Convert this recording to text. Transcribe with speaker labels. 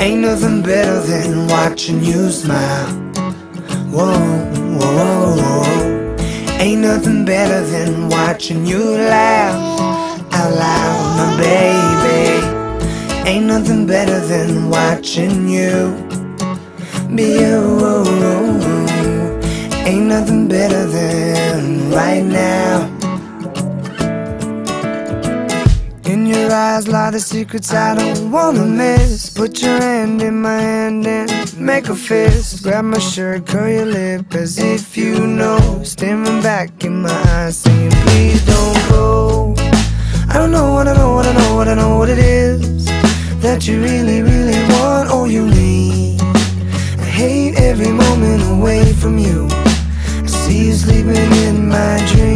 Speaker 1: Ain't nothing better than watching you smile. Whoa, whoa, whoa, whoa. Ain't nothing better than watching you laugh out loud, my baby. Ain't nothing better than watching you be you. Ain't nothing better than right now. In your eyes lie the secrets I don't wanna miss. Put your hand in my hand and make a fist. Grab my shirt, curl your lip as if you know. Staring back in my eyes saying please don't go. I don't know what I know, what I know, what I know what it is that you really, really want or you need. I hate every moment away from you. I see you sleeping in my dreams.